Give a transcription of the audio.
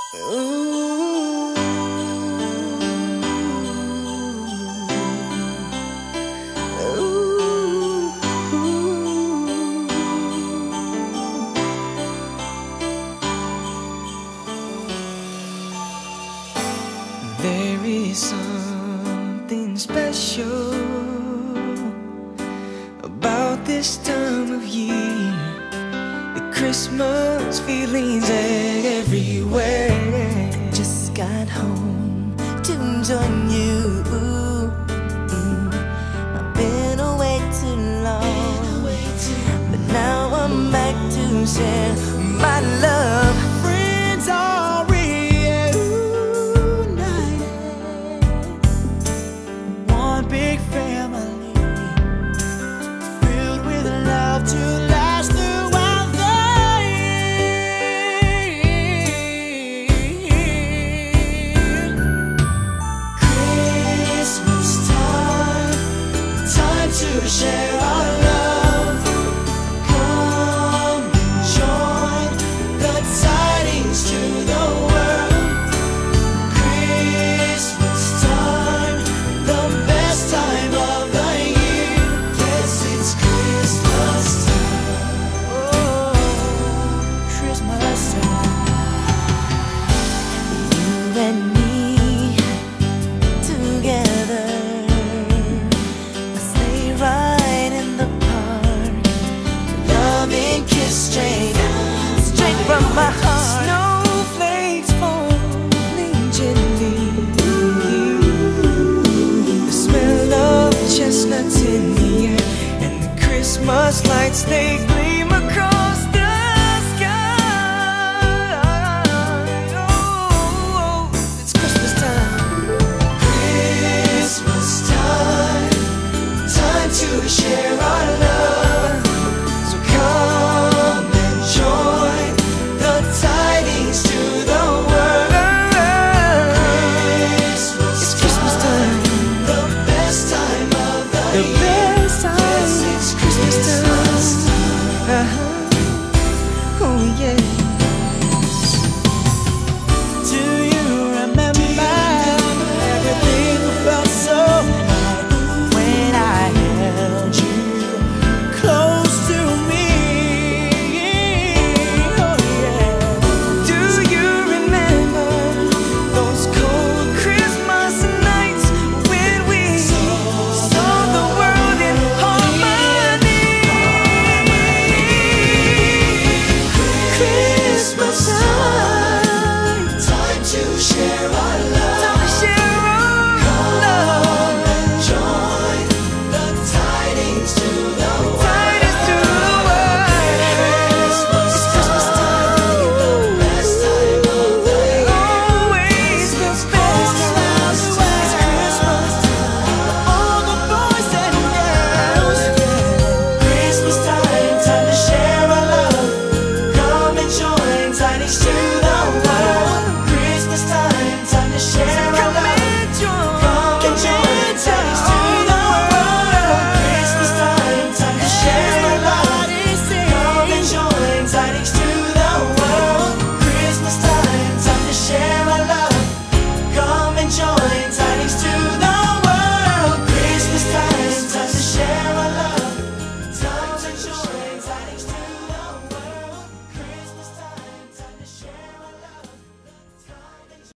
Ooh. Ooh. There is something special about this time of year. The Christmas feelings everywhere. Just got home to join you. I've been away too long, but now I'm back to share my love. Friends are reunited, one big family, filled with love to last throughout the year. Christmas time, time to share our love. Come join the tidings to the world. Christmas time, the best time of the year. Yes, it's Christmas time. Oh, Christmas time. You and me together, a sleigh ride in the park, loving kiss straight from my heart. Snowflakes falling gently, the smell of chestnuts in the air, and the Christmas lights, they gleam across the sky. Oh, it's Christmas time. Christmas time, time to share